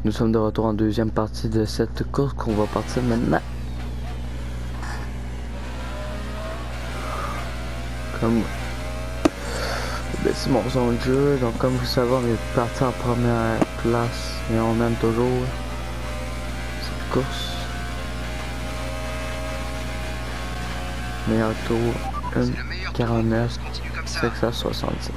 Nous sommes de retour en deuxième partie de cette course qu'on va partir maintenant. Comme c'est mon son de jeu, donc comme vous savez, on est parti en première place et on mène toujours cette course. Meilleur tour 1,49 670.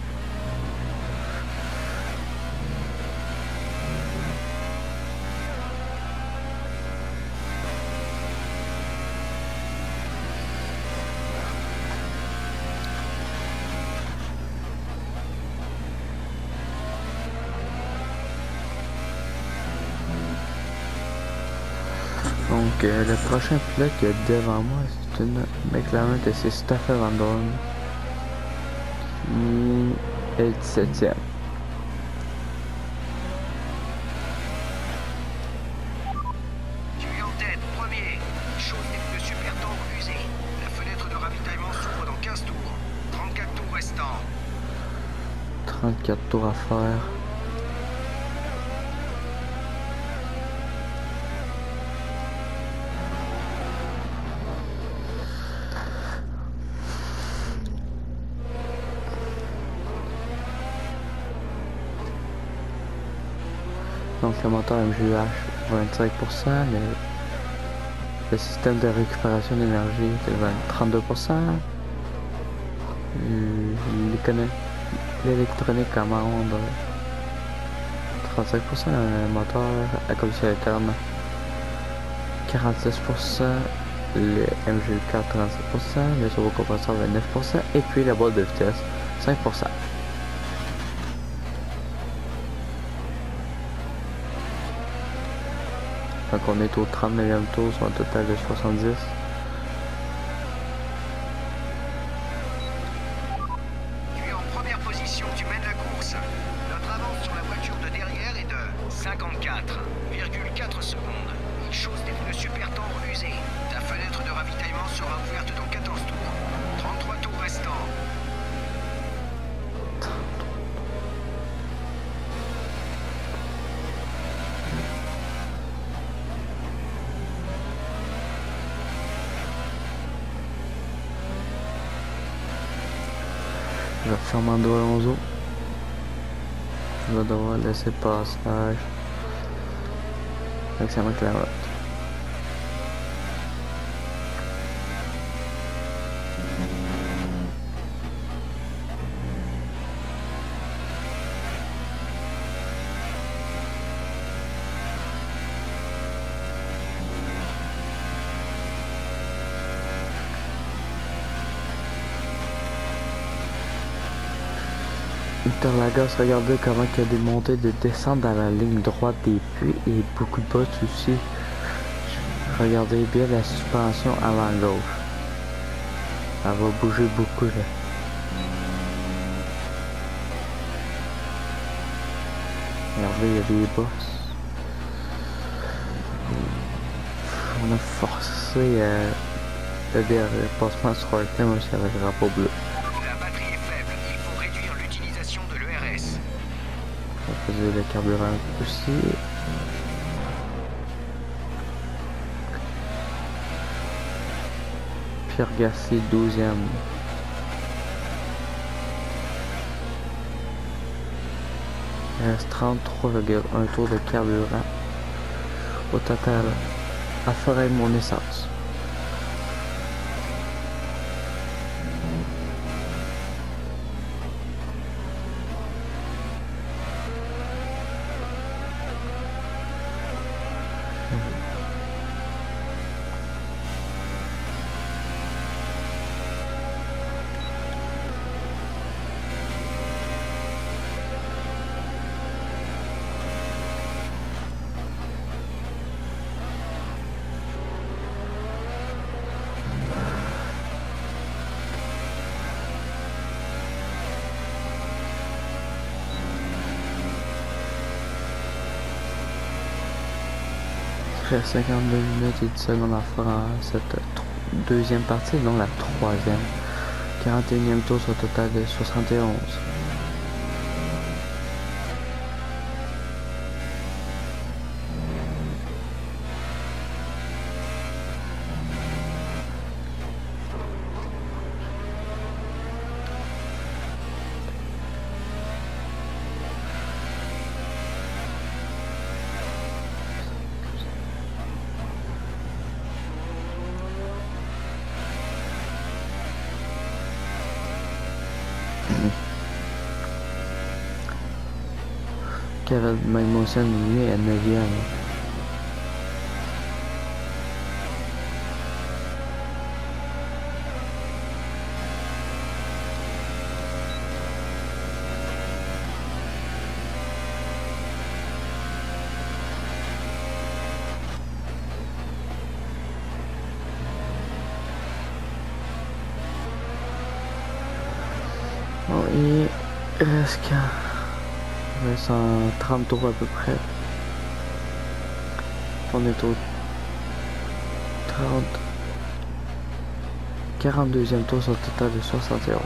Donc le prochain pilote qui est devant moi, c'est une McLaren et c'est Stoffel Van Dorn qui est 17e. Tu es en tête, premier. Chose des pneus super tendres usés. La fenêtre de ravitaillement s'ouvre dans 15 tours. 34 tours restants. 34 tours à faire. Donc le moteur MGUH 25%, le système de récupération d'énergie est 32%, l'électronique commande 35%, le moteur à combustion interne 46%, le MGU4 37%, le turbocompresseur 29% et puis la boîte de vitesse 5%. Donc on est au 39e tour sur un total de 70. Tu es en première position, tu mènes la course. Notre avance sur la voiture de derrière est de 54,4 secondes. Il chausse des pneus super tendres usés. Ta fenêtre de ravitaillement sera ouverte dans 14 tours. 33 tours restants. Je vais faire Fernando Alonso. Je vais devoir laisser le passage. Avec sa McLaren. Interlagos, regardez comment il y a des montées de descente dans la ligne droite des puits et beaucoup de bottes aussi. Regardez bien la suspension avant gauche. Elle va bouger beaucoup là. Regardez, il y a des bosses. On a forcé le dépassement sur un thème aussi avec le drapeau bleu. On faisait le carburant aussi. Pierre Gasly 12e. Il reste 33,1 tours de carburant au total à faire avec mon essence. Il reste 52 minutes et 10 secondes à faire en cette deuxième partie, donc la troisième. 41e tour sur un total de 71. avait même aussi annulé à 9e. Bon, il reste 130 tours à peu près. On est au 42e tour sur le total de 71.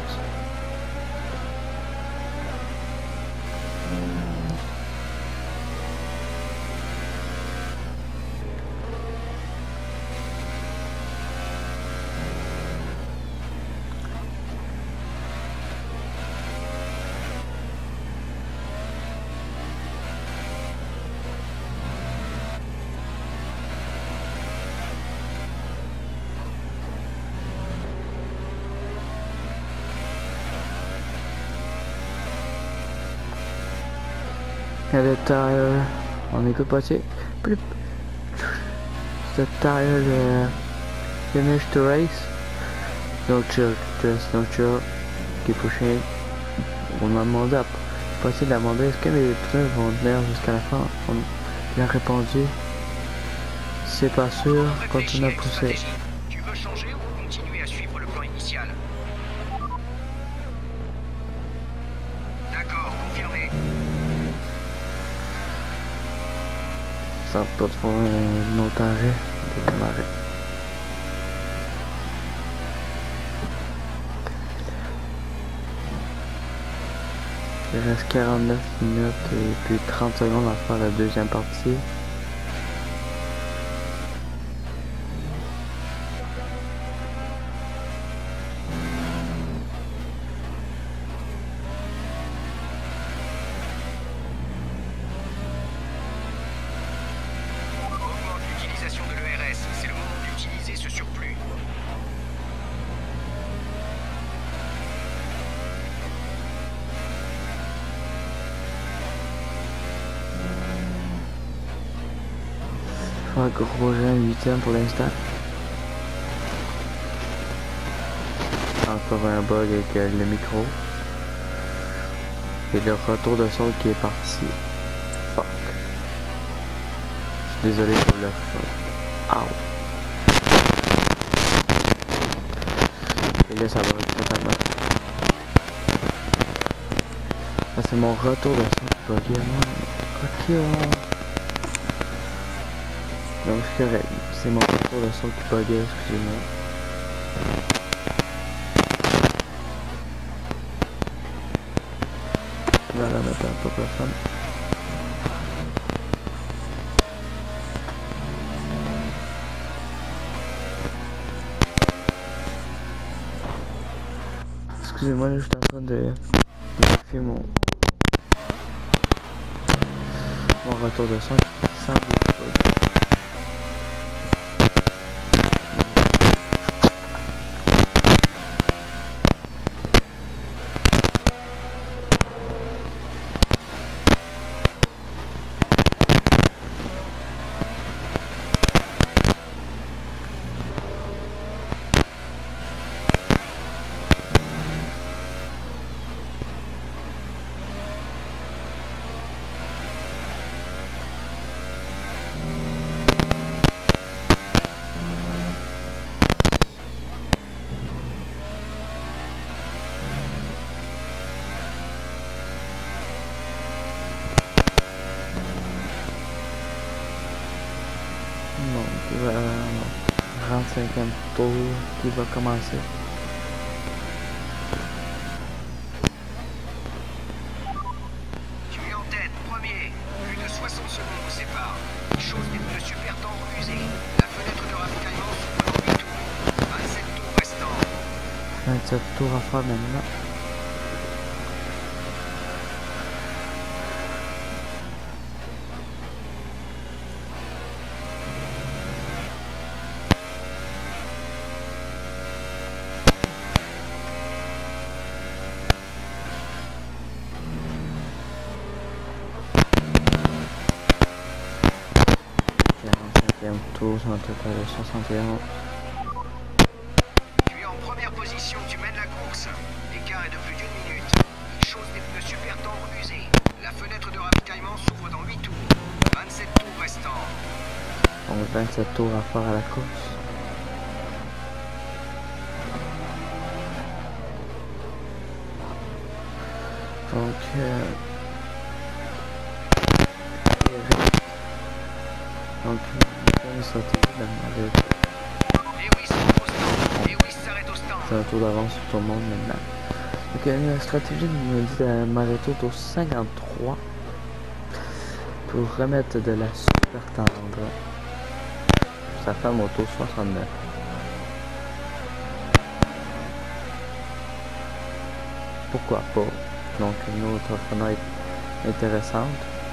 Le tire, on écoute pas c'est the tire finish the race. No chill, just no chill. Keep pushing. On m'a demandé à passer de la demander est-ce que les pneus vont tenir jusqu'à la fin. Il a répondu c'est pas sûr, continue à pousser. Tu veux changer ou continuer à suivre le plan initial? D'accord, confirmé. Ça va pas de faire un autre arrêt de démarrer. Il reste 49 minutes et puis 30 secondes à faire la deuxième partie. Augmente l'utilisation de l'ERS. C'est le moment d'utiliser ce surplus. Un gros projet 8e pour l'instant. Encore un bug avec le micro. Et le retour de son qui est parti. Fuck. Je suis désolé pour le fuck. Ow. Et là ça va totalement. Ça c'est mon retour de son qui bug. Ok. Donc c'est correct, c'est mon retour de son qui buguait, excusez-moi. Voilà, maintenant, pas personne. Excusez-moi, là, je suis en train de faire mon retour de son qui semble bug. Donc, 35e tour qui va commencer. Tu es en tête, premier. Plus de 60 secondes vous séparent. Chose des pneus super tendres usés. La fenêtre de ravitaillement s'ouvre dans 8 tours. 27 tours restants. 27 tours à faire maintenant. tours, un total de 71. Tu es en première position, tu mènes la course. L'écart est de plus d'1 minute. Il chausse des pneus super tendres usés. La fenêtre de ravitaillement s'ouvre dans 8 tours. 27 tours restants. Donc 27 tours à faire à la course. Donc, on sortir de la malade. Lewis rentre au stand. Lewis s'arrête au stand. C'est un tour d'avance sur tout le monde maintenant. Donc, la stratégie nous dit de m'arrêter au 53 pour remettre de la super tendre. Ça fait mon tour 69. Pourquoi pas? Donc, une autre fenêtre intéressante.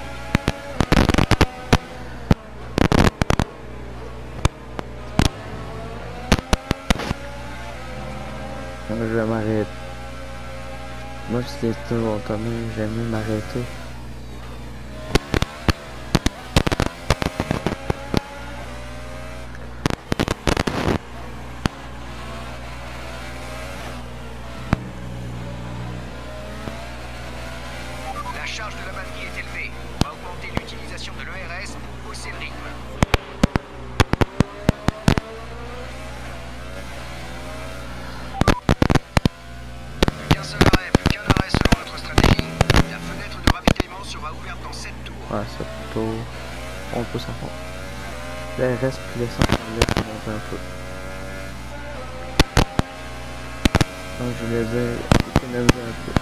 Donc, je vais m'arrêter. Moi, si c'est toujours autonome, j'aime mieux m'arrêter. La charge de la batterie est élevée. On va augmenter l'utilisation de l'ERS pour hausser le rythme. Plus qu'un seul arrêt, plus qu'un arrêt selon notre stratégie. La fenêtre de ravitaillement sera ouverte dans 7 tours. Ouais, 7 tours. On peut savoir. Là, il reste plus l'essence, on laisse monter un peu. Donc, je voulais dire, économiser un peu.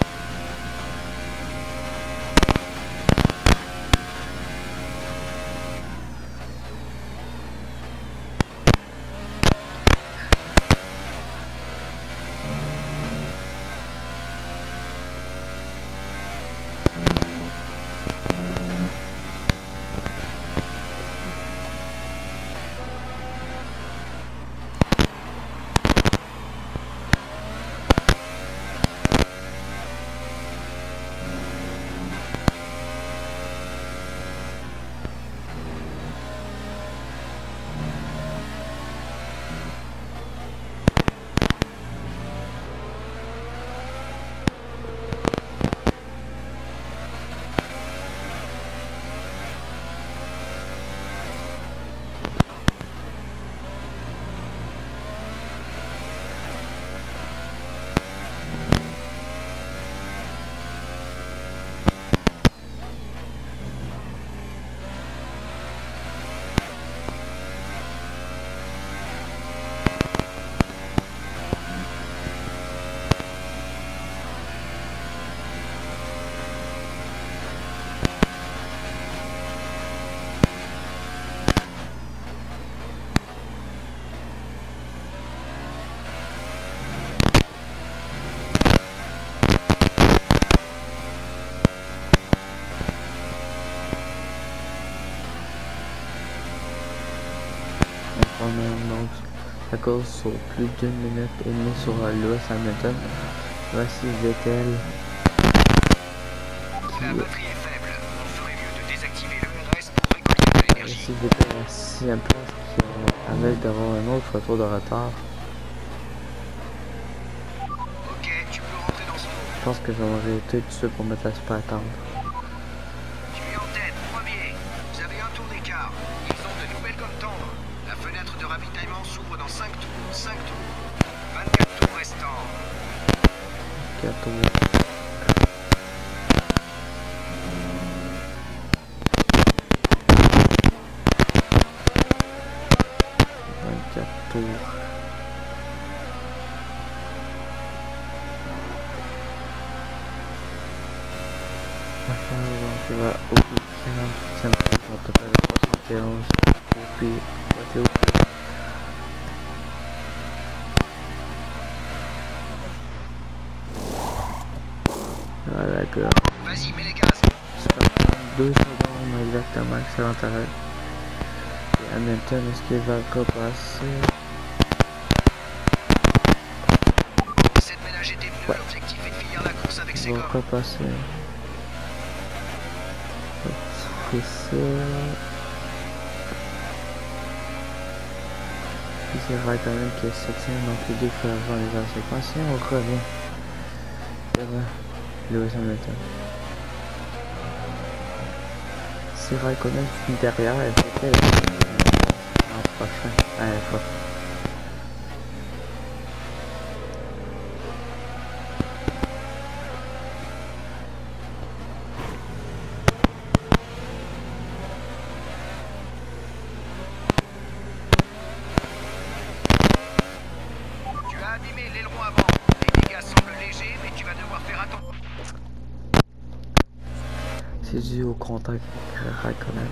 Donc, la course sur plus d'1 minute et demie sur Lewis Hamilton. Voici Vettel. La batterie est faible. On ferait mieux de désactiver l'ERS pour récolter de l'énergie. Voici Vettel à 6ème place qui avec d'avoir un autre tour de retard. Ok, tu peux rentrer dans ce tour. Je pense que je vais m'arrêter tout de suite pour mettre la super tendre. Tu es en tête, premier. Vous avez un tour d'écart. Ils ont de nouvelles gommes tendres. La fenêtre de ravitaillement s'ouvre dans 5 tours. 5 tours. 24 tours restants. 4 tours. Donc, il va au bout de 48e tour, on total de 71. Et puis, il va au plus. Voilà, gars. Vas-y, mets les gaz. Ça va prendre 2 secondes exactement que ça va t'arrêter. Et Hamilton, est-ce qu'il va encore passer? Essaie de ménager tes pneus. L'objectif est de finir la course avec ses Il va gommes. encore passer. C'est ça. Puis c'est vrai quand même que 7ème, donc les deux frères vont les conséquences. Et on revient vers Lewis Hamilton. C'est vrai qu'on a fini derrière, elle fait l'an prochain, à la fois. Tu as abîmé l'aileron avant. Les dégâts semblent légers, mais tu vas devoir faire attention. C'est dû au contact avec Raikkonen.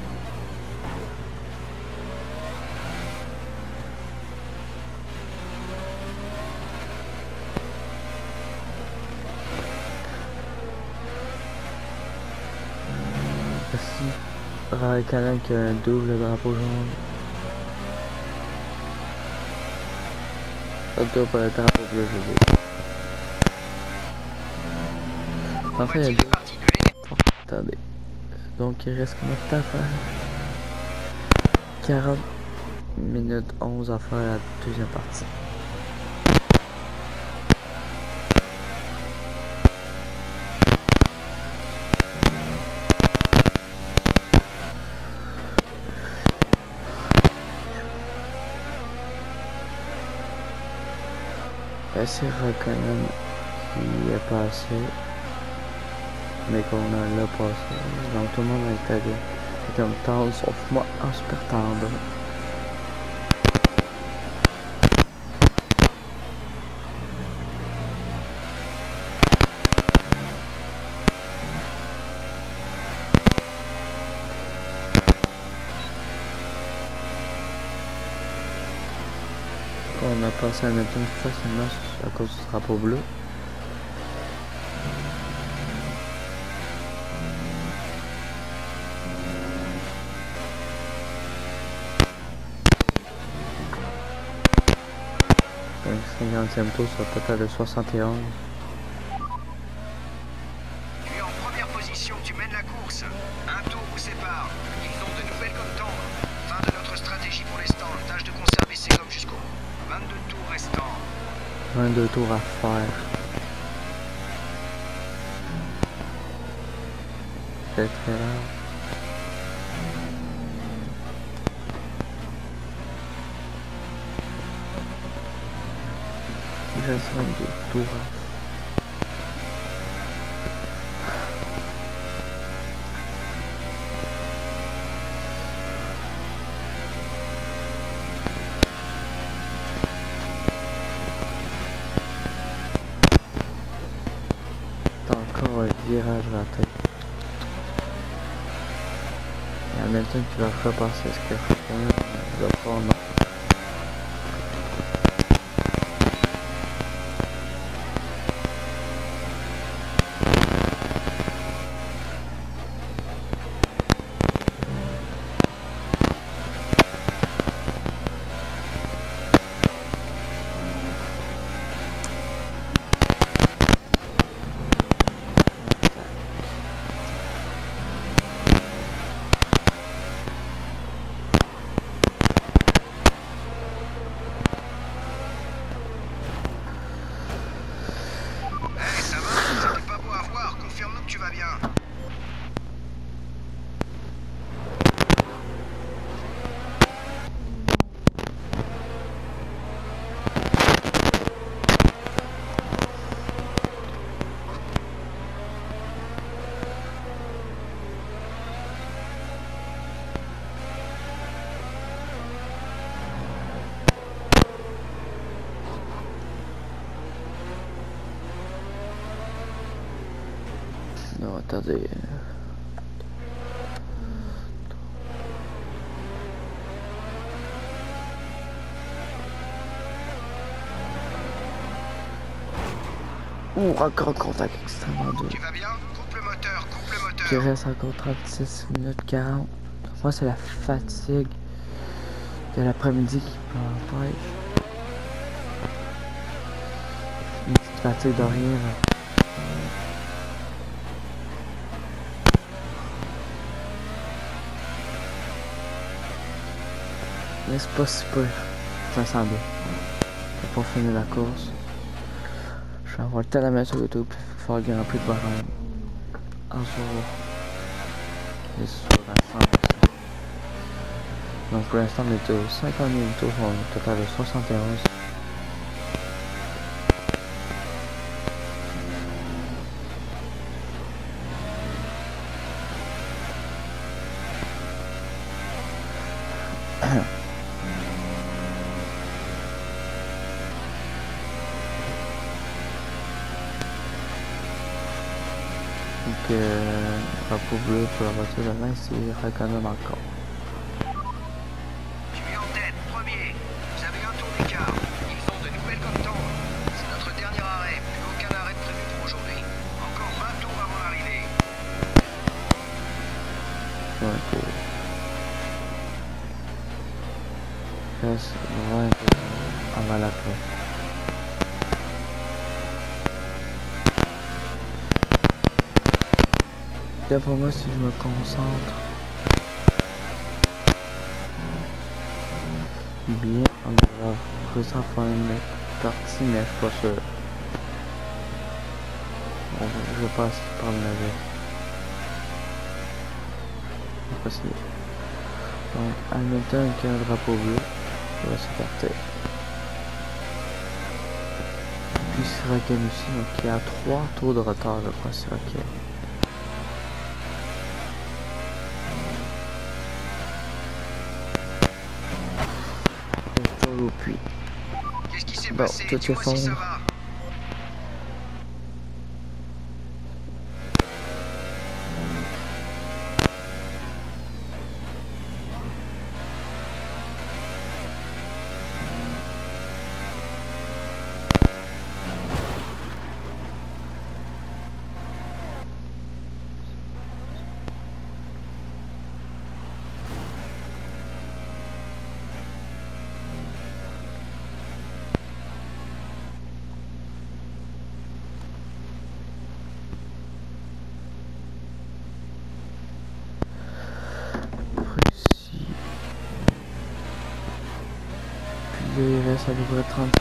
Voici Raikkonen qui a un double drapeau jaune. Un double drapeau bleu, je veux dire. Enfin, il y a deux. Attendez. Donc il reste combien de temps à faire? 40 minutes 11 à faire la deuxième partie. C'est Raikkonen qui est passé, mais qu'on a là passé. Donc tout le monde a été comme tendre, sauf moi en super tendre. On a passé à Hamilton facilement à cause du drapeau bleu. Donc 50e tour sur un total de 71. Tu es en première position, tu mènes la course. Un tour vous sépare. Ils ont de nouvelles gommes tendres. Fin de notre stratégie pour l'instant. Tâche de conserver ces gommes jusqu'au bout. 22 tours restants. 22 tours à faire. C'est très rare. Il reste 22 tours. Encore un virage raté. Et Hamilton qui va repasser ce qu'il fait. Il va prendre. Non, attendez. Encore un contact extrêmement dur. Tu vas bien? Coupe le moteur, coupe le moteur. Qui reste encore 36 minutes 40. Moi, c'est la fatigue de l'après-midi qui m'empêche. Une petite fatigue de rien. Mais c'est pas si peu. 502. Pour finir la course, je vais avoir le temps de la mettre sur YouTube pour faire le Grand Prix de Bahreïn un jour et sur la 100%. Donc pour l'instant, on est au 50 000 tours, on a un total de 71. Donc, drapeau bleu pour la voiture de main, c'est Raikkonen encore. Tu es en tête, premier. Vous avez un tour d'écart. Ils ont de nouvelles comme temps. C'est notre dernier arrêt. Plus aucun arrêt prévu pour aujourd'hui. Encore 20 tours avant l'arrivée. Un tour. Reste 20 tours avant la fin. D'après moi, si je me concentre bien, on va réussir à faire une partie, mais je suis pas sûr. Bon, je passe par le navet. On va essayer. Donc, Hamilton qui a un drapeau bleu, on va s'écarter. Puis Raikkonen aussi, donc il y a 3 tours de retard, je crois, sur Raikkonen. Au puits. Qu'est-ce qui s'est Bon, passé? tout est Dis-moi si ça fond. va. Ici. Puis là, il reste à peu près 35,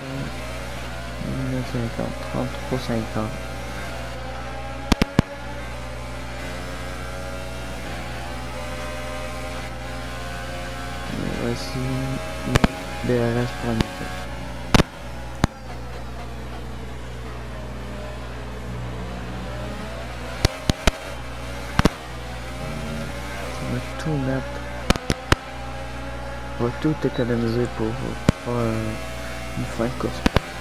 50, 33, 50. Et voici DRS pour un minute. On va tout mettre. On va tout économiser pour faire une fin de course.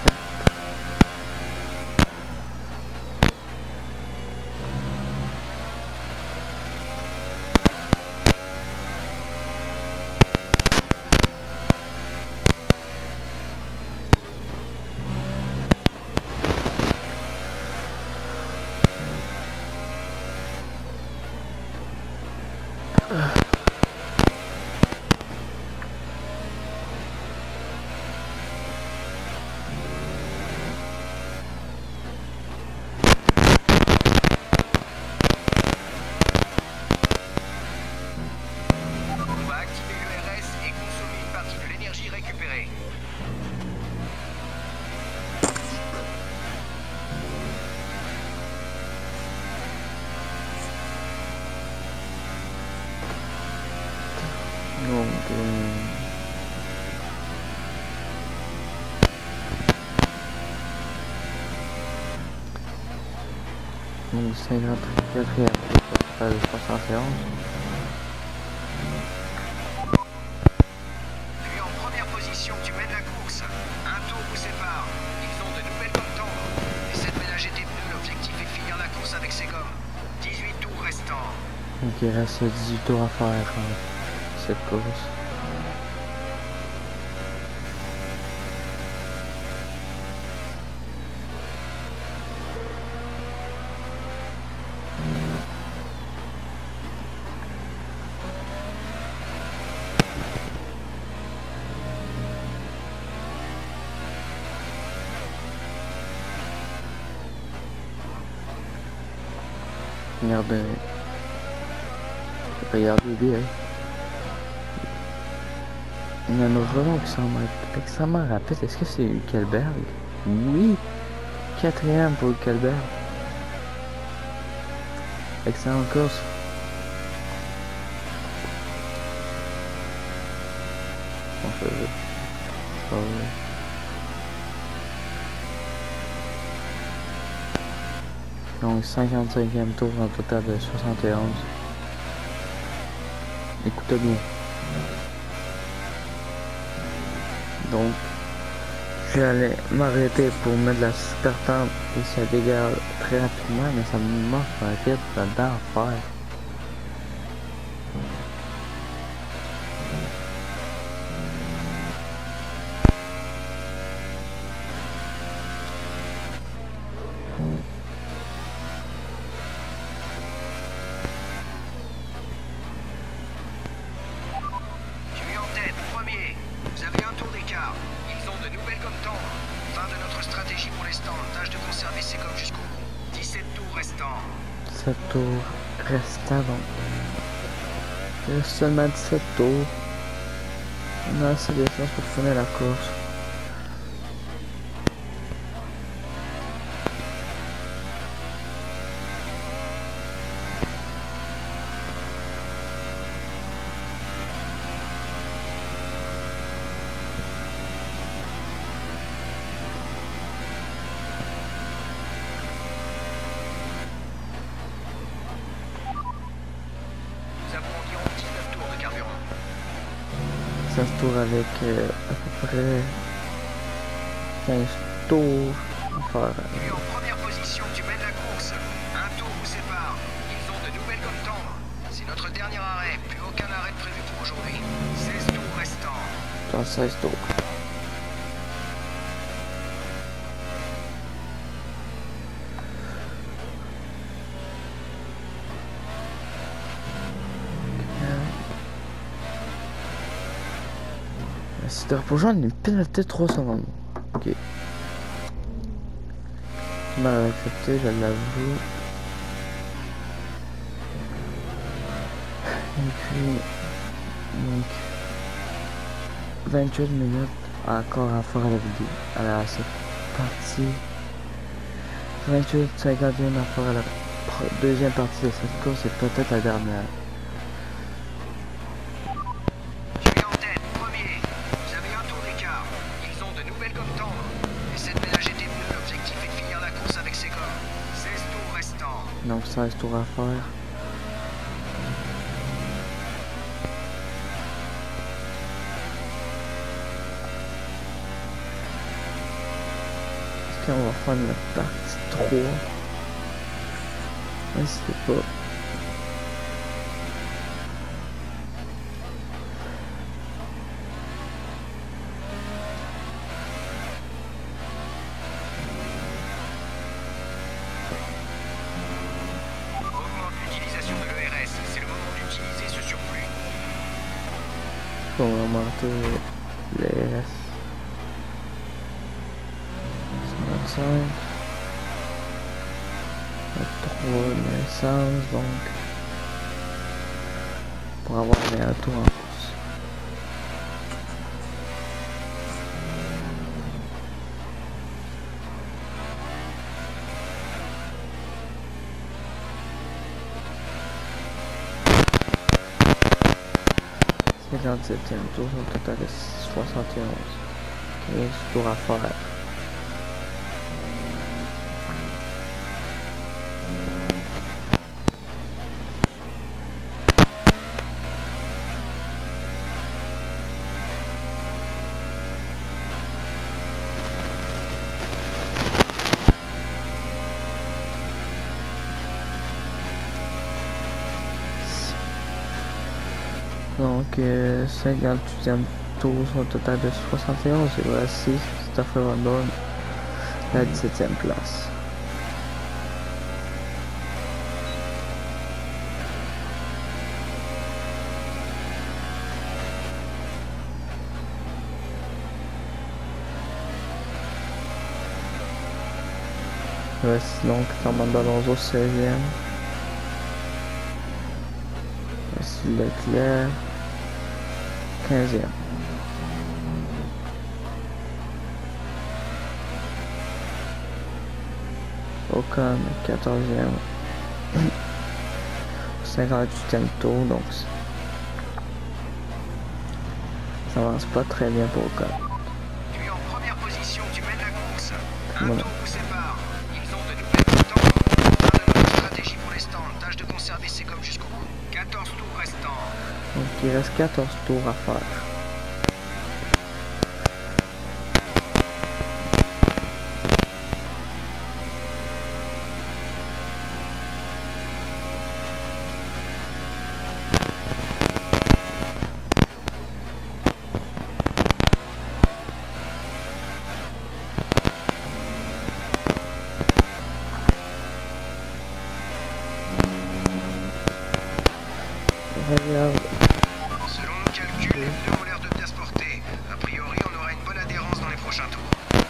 On va activer l'ERS et consommer une partie de l'énergie récupérée. Donc, donc 54e total de 71. Tu es en première position, tu mènes la course. Un tour vous sépare. Ils ont de nouvelles comme temps. Essaie de ménager tes pneus, l'objectif est de finir la course avec ses gommes. 18 tours restants. Donc il reste 18 tours à faire cette course. Regardez bien. Il y a un rebond qui semble être extrêmement rapide. Est-ce que c'est Hülkenberg? Oui! Quatrième pour Hülkenberg. Excellente course. On fait vite. C'est pas vrai. Donc 55e tour en total de 71. Écoutez bien. Donc j'allais m'arrêter pour mettre la super tente et ça dégage très rapidement, mais ça me manque rapide là-dedans à faire. Stratégie pour l'instant, tâche de conserver ses coques jusqu'au bout. 17 tours restants. 7 tours restants, donc il reste seulement 17 tours. On a assez d'essence pour finir la course. Nous avons environ 19 tours de carburant. 16 tours avec à peu près 15 tours à faire. Tu es en première position, tu mènes la course. Un tour vous sépare. Ils ont de nouvelles gommes tendres. C'est notre dernier arrêt. Plus aucun arrêt prévu pour aujourd'hui. 16 tours restants. Dans 16 tours. Si tu reposes une pénalité de 3 secondes. Ok. Tu m'as accepté, je l'avoue. Et puis, donc, 28 minutes encore à faire à la vidéo, à cette partie. 28, 51 à faire à la deuxième partie de cette course et peut-être la dernière. Tu es en tête, premier. Vous avez un tour d'écart. Ils ont de nouvelles gommes tendres. Essaie de ménager tes pneus. L'objectif est de finir la course avec ces gommes. 16 tours restants. Donc 16 tours à faire. Est-ce qu'on va faire la partie 3? Je sais pas. Augmente l'utilisation de l'ERS. C'est le moment d'utiliser ce surplus. On va augmenter les RS. 55. 3 naissances, donc pour avoir un meilleur tour en course. C'est 57e tour, au total de 71. 15 tours à faire. Donc 58e tour au total de 71 et voici Christopher Rondon la 17e place. Voici donc Fernando Alonso 16e. Voici Leclerc 15e. Ocon 14e. 58e tour, donc ça avance pas très bien pour Ocon. Tu es en première position, tu mènes la course. Un Voilà. tour vous sépare. Ils ont de nouvelles temps. On a notre stratégie pour l'instant. Tâche de conserver ces gommes jusqu'au bout. 14 tours restants. Donc il reste 14 tours à faire. Regarde. Selon nos calculs, les pneus ont l'air de bien se porter. A priori, on aura une bonne adhérence dans les prochains tours.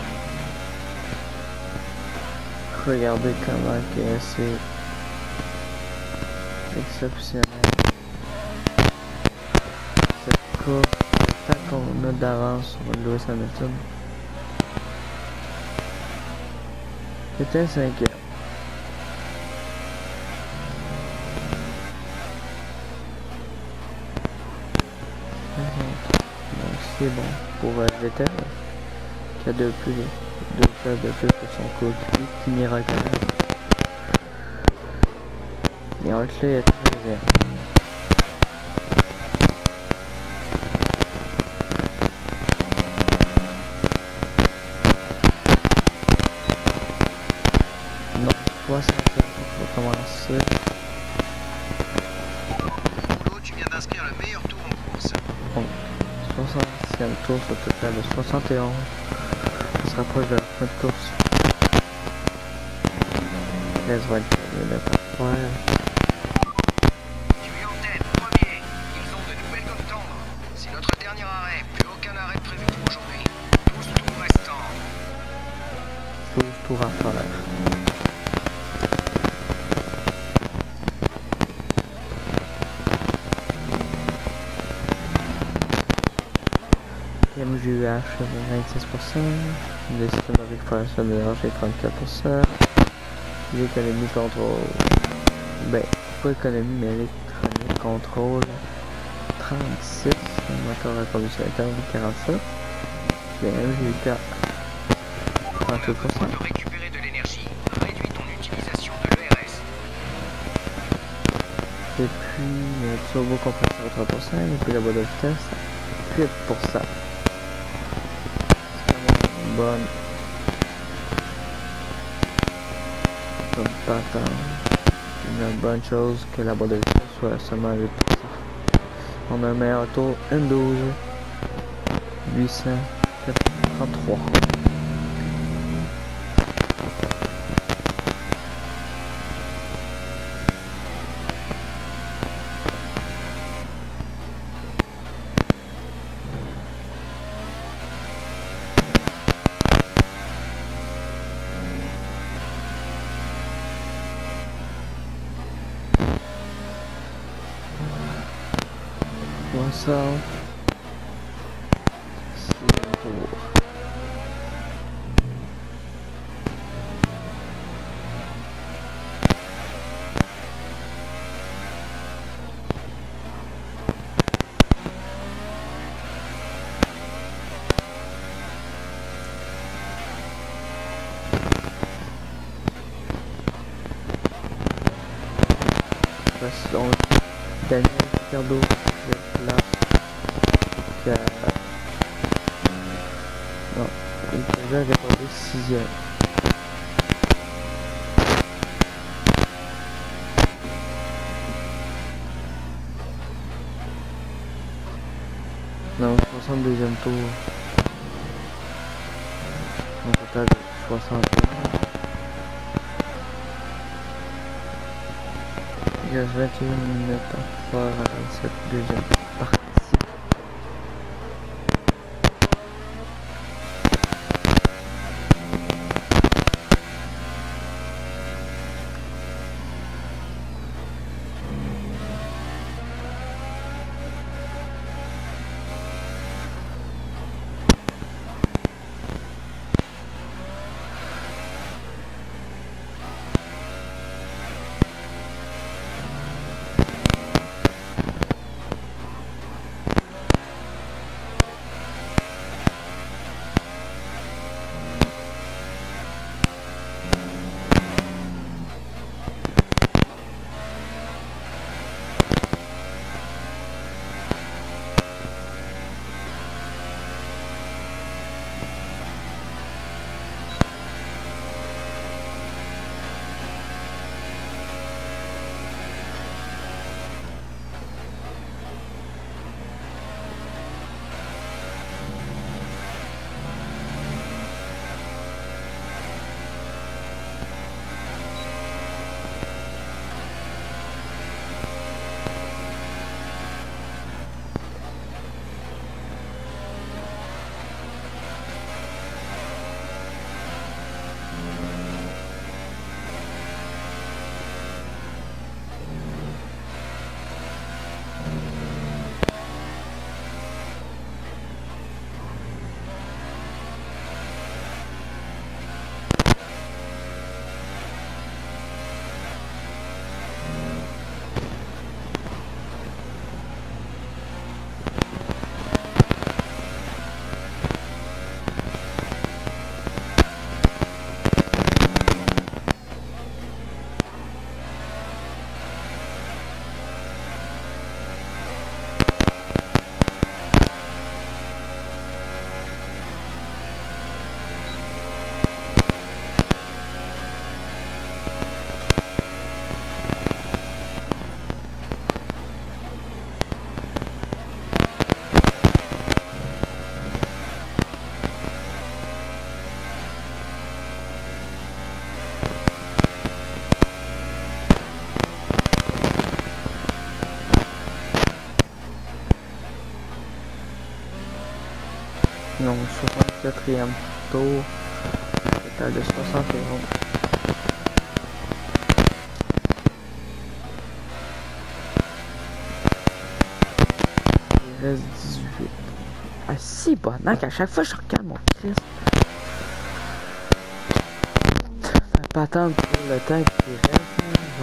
Regardez comment que c'est exceptionnel. Cette course, le temps qu'on a d'avance sur Lewis Hamilton. C'était 5e. Donc c'est bon pour Vettel qui a deux places de plus que son coéquipier Kimi Räikkönen. Et Leclerc est 13e. Donc 60e pour commencer. Lolo, tu viens d'inscrire le meilleur tour en course. Donc 60e tour sur total de 71. On se rapproche de la fin de course. 13-24 minutes à faire. Tu es en tête, premier. Ils ont de nouvelles gommes tendres. C'est notre dernier arrêt. Plus aucun arrêt prévu pour aujourd'hui. 12 tours restants. 12 tours à faire. MJUH 26%, le système avec First Mélange est 34%, l'économie contrôle, ben pas économie mais électronique contrôle 36, le moteur à combustion interne 47, le MJUH 38%. De récupérer de l'énergie. Réduis ton utilisation de l'ERS. Et puis le turbo compresseur 3%, et puis la boîte de vitesse 8%. Bonne patente, une bonne chose que la boîte de vitesse soit seulement 8%. On a un meilleur tour, une 12 833. Ça, c'est un tour. Donc, Daniel Ricciardo est là. Non, il devait regarder 6e. Non, 62e tour. En total de 60. Il reste 21 minutes à faire à cette deuxième partie. Donc 64e tour, total de 71. Il reste 18. Ah si, bonnac, à chaque fois je regarde mon Christ. Ça fait pas attendre pour le temps qu'il reste.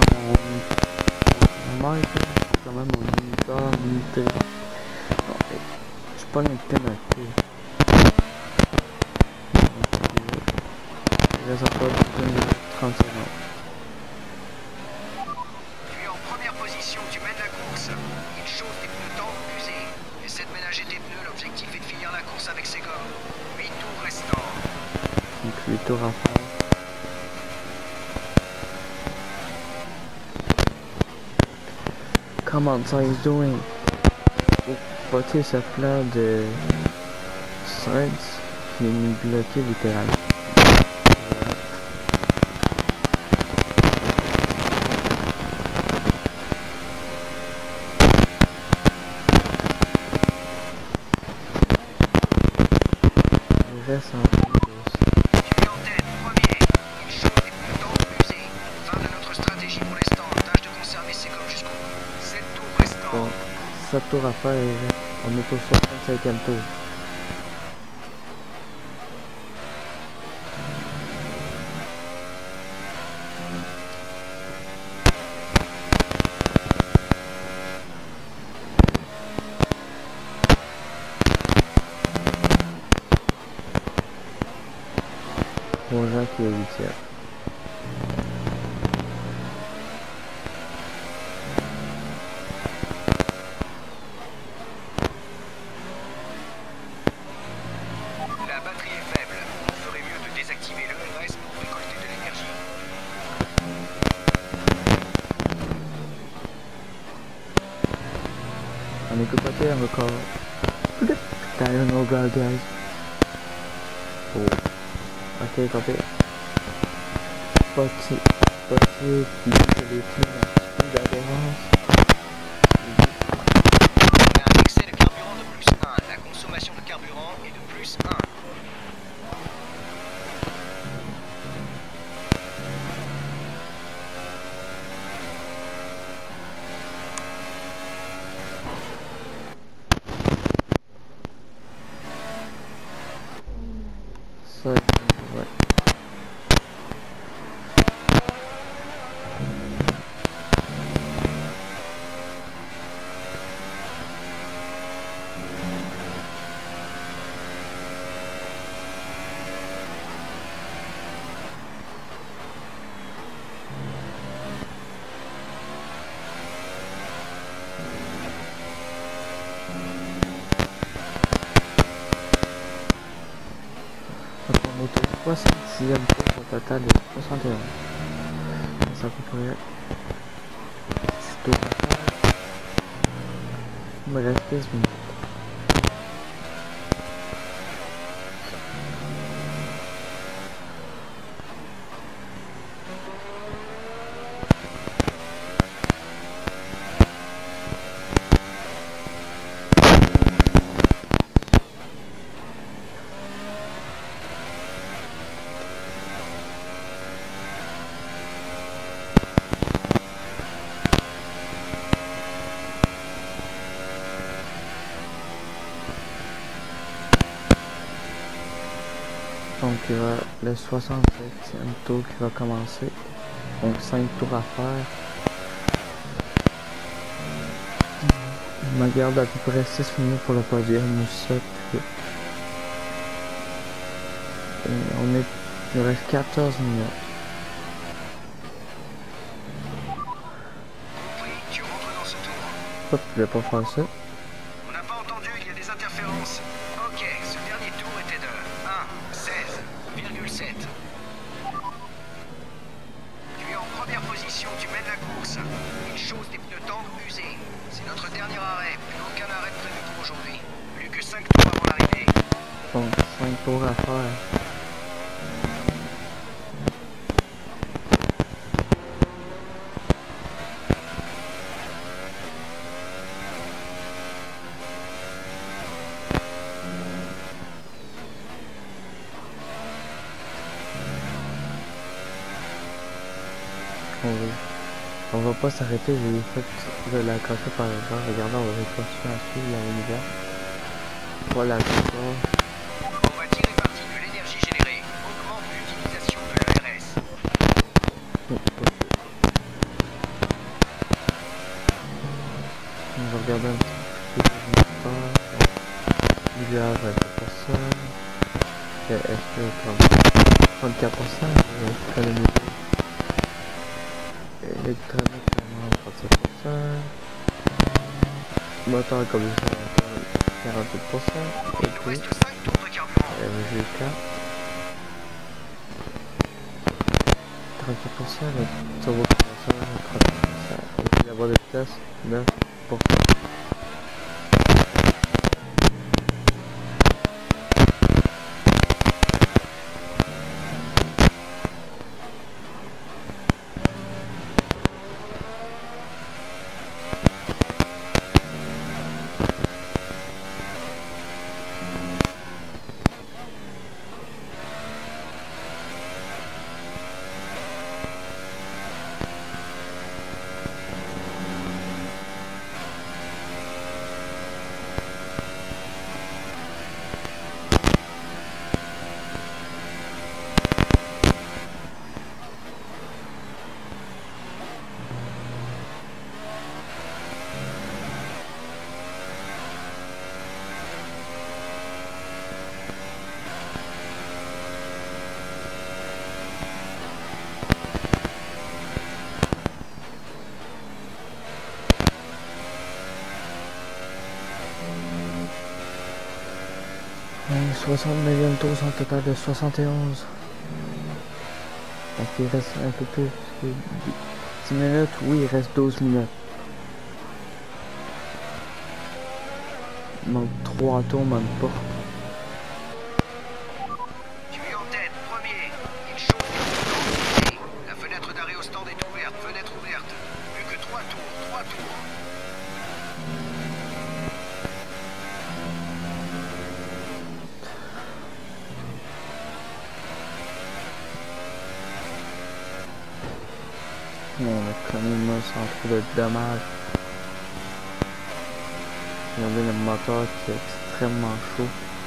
Mon marque, quand même mon moniteur, unité. Bon, je pas une pénalité. Il reste encore 30 secondes. Tu es en première position, tu mènes la course. Il chauffe tes pneus tendres usés. Essaie de ménager tes pneus, l'objectif est de finir la course avec ses gommes. 8 tours restants. Donc 8 tours à faire. Comment ça he's doing? Pour porter ce plan de Sainz qui est mis bloqué littéralement. Il reste en plus. Tu es en tête, premier. Il chauffe tes pneus tendres usés. Fin de notre stratégie pour l'instant. Tâche de conserver ses gommes jusqu'au bout. 7 tours restants. Bon, 7 tours à faire et on est au 65e tour. Grosjean qui est 8e. La batterie est faible. On ferait mieux de désactiver le RS pour récolter de l'énergie. On est côté encore. Tire no guard, guys. Oh. Ok, copé. Petit qui dit que les pneus ont plus d'adhérence. Il y a un excès de carburant de plus 1. La consommation de carburant est de plus 1. Ça, ouais. Donc on est au 66e tour au total de 61. Ça peut près 6 tours à faire. Il me reste 15 minutes. Donc il y aura le 67e tour qui va commencer. Donc 5 tours à faire. Je me garde à peu près 6 minutes pour le podium ou 7. Et il reste 14 minutes. Oui, tu rentres dans ce tour. Hop, je vais pas faire ça. On n'a pas entendu, il y a des interférences. Ok, ce dernier tour était de 1,16,7. Tu es en première position, tu mènes la course. Il chausse des pneus tendres usés. C'est notre dernier arrêt, plus aucun arrêt prévu pour aujourd'hui. Plus que 5 tours avant l'arrivée. Donc 5 tours à faire. On va pas s'arrêter, j'ai fait de la cacher par exemple. Regardez, on va continuer à suivre l'univers. Voilà, d'accord. On va tirer parti de l'énergie générée. Augmente l'utilisation de l'ERS. On va regarder un petit peu il y a 24%. Est-ce que 34%, économie électronique 37%, moteur comme 48%, Il nous reste 5 tours de carburant. MGK 38%, le turbo compresseur 30%, et puis la voie de vitesse 9%. Et 60 millions de tours sur un total de 71. Donc il reste un peu plus que 10 minutes. Oui, il reste 12 minutes. Donc 3 tours, même pas. Tu es en tête, premier. Il chauffe. La fenêtre d'arrêt au stand est ouverte. Fenêtre ouverte. Plus que 3 tours. 3 tours. On a quand même sans trop de dommages. Regardez le moteur qui est extrêmement chaud.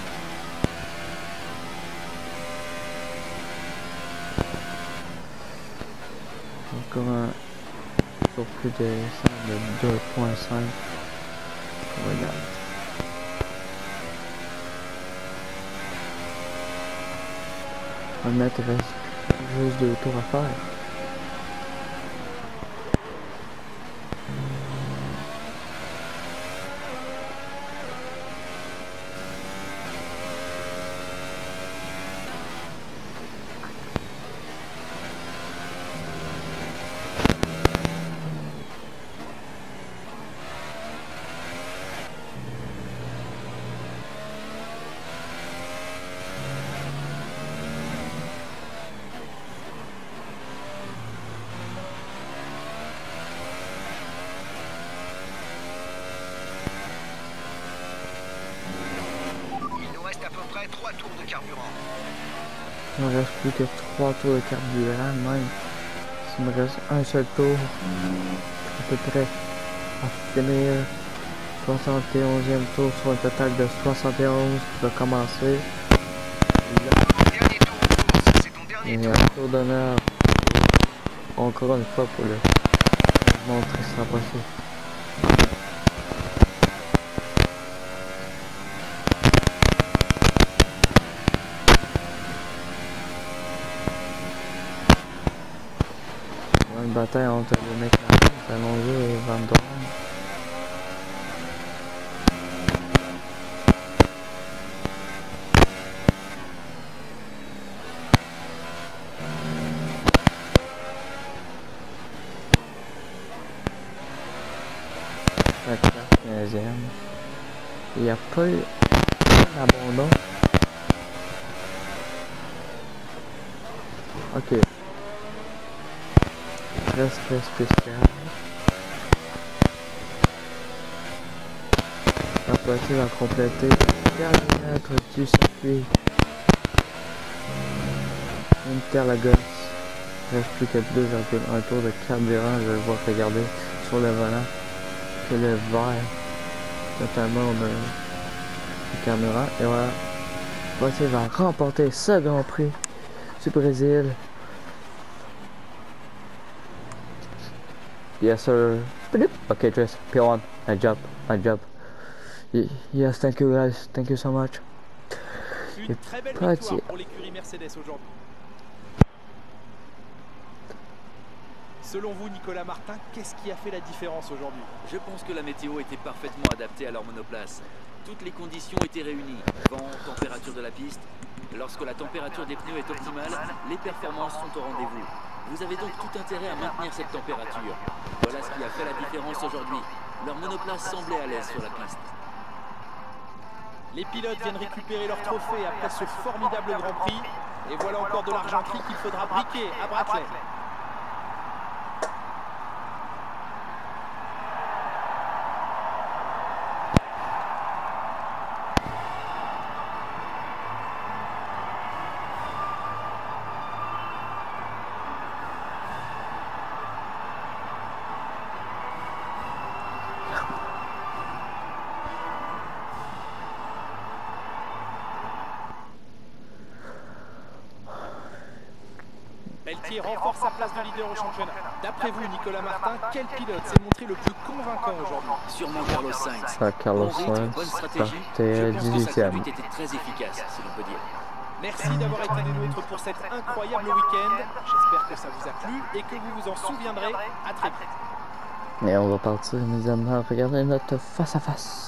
Encore un surplus de 2.5. Regarde. Honnête, il reste juste 2 tours à faire. À peu près 3 tours de carburant. Il me reste plus que 3 tours de carburant même. S'il me reste un seul tour, à peu près à finir 71e tour sur un total de 71 qui va commencer. Dernier tour de course, c'est ton dernier tour. Et un tour d'honneur encore une fois pour le montrer ce sera possible. Une bataille entre le McLaren, Alonso et Van Dorn. La 15e. Il n'y a pas eu d'abandon. Ok. Respect spécial. La voiture va compléter 4 mètres du circuit. Interlagos. Il reste plus que 2,1 tours de carburant. Je vais voir regarder sur le volant que le vert, totalement, on a le carburant. Et voilà, voiture va remporter ce Grand Prix du Brésil. Yes, sir. Okay, Tris, P1. Nice job. Nice job. Yes, thank you, guys. Thank you so much. Une très belle victoire pour l'écurie Mercedes aujourd'hui. Selon vous, Nicolas Martin, qu'est-ce qui a fait la différence aujourd'hui? Je pense que la météo était parfaitement adaptée à leur monoplace. Toutes les conditions étaient réunies. Vent, température de la piste. Lorsque la température des pneus est optimale, les performances sont au rendez-vous. Vous avez donc tout intérêt à maintenir cette température. Voilà ce qui a fait la différence aujourd'hui. Leur monoplace semblait à l'aise sur la piste. Les pilotes viennent récupérer leur trophée après ce formidable Grand Prix. Et voilà encore de l'argenterie qu'il faudra briquer à Brackley. Pelletier renforce sa place de leader au championnat. D'après vous, Nicolas Martin, quel pilote s'est montré le plus convaincant aujourd'hui? Sûrement Carlos Sainz. Carlos Bon rythme, Sainz bonne stratégie. partait Je pense que sa 18e. conduite était très efficace, si l'on peut dire. Merci d'avoir été des nôtres pour cet incroyable week-end. J'espère que ça vous a plu et que vous vous en souviendrez. À très vite. Et on va partir immédiatement regarder notre face-à-face.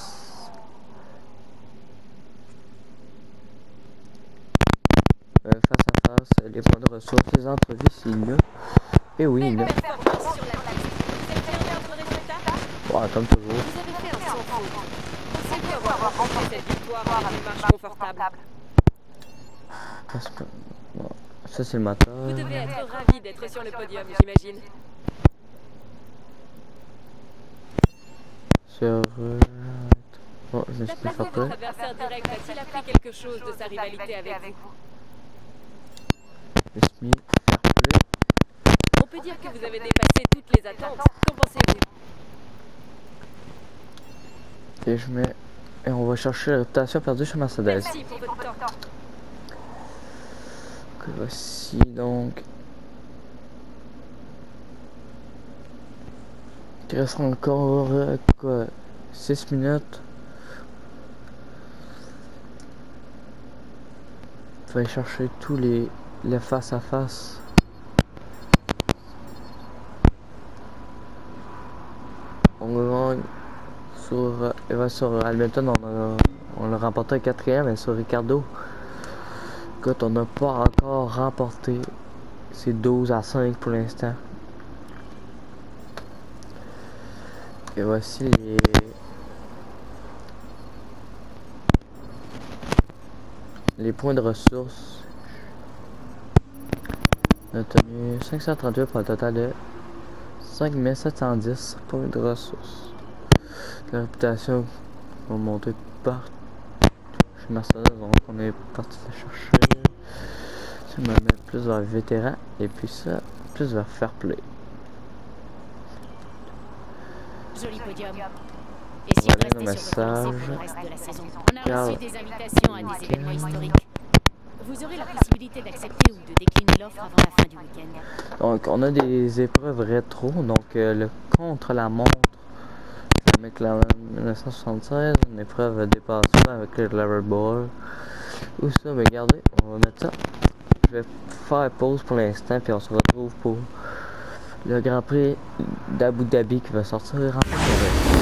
Face-à-face, les points de ressources, les entrevues, s'il y a. Et oui, il y en a. Ouais, comme toujours. Bon, ça c'est le moteur. Vous devez être ravi d'être sur le podium, j'imagine. Sur... Bon, je me suis fait Votre frapper. adversaire direct a-t-il appris quelque chose de sa rivalité avec vous? Je me suis mis fair play. On peut dire que vous avez dépassé toutes les attentes. Qu'en pensez-vous? Et je mets... Et on va chercher la réputation perdue chez Mercedes. Merci pour votre temps. Que voici donc... Il reste encore quoi, 6 minutes. Il faut aller chercher tous les face à face. On gagne sur Hamilton, on l'a remporté à 4e, et sur Ricardo, écoute, on n'a pas encore remporté. C'est 12-5 pour l'instant. Et voici les points de ressources. On a obtenu 538 pour un total de 5710 points de ressources. La réputation va monter partout chez Mercedes, donc on est parti la chercher. Ça me met plus vers vétéran et puis ça, plus vers fair play. Joli podium. Et si Voilà on le restait sur votre lancée message. pour le reste de la saison? On a reçu des invitations à des événements historiques. Vous aurez la possibilité d'accepter ou de décliner l'offre avant la fin du week-end. Donc on a des épreuves rétro, donc le contre-la-montre McLaren 1976, une épreuve dépassement avec le Red Bull. Où ça, mais regardez, on va mettre ça. Je vais faire pause pour l'instant, puis on se retrouve pour le Grand Prix d'Abu Dhabi qui va sortir en février.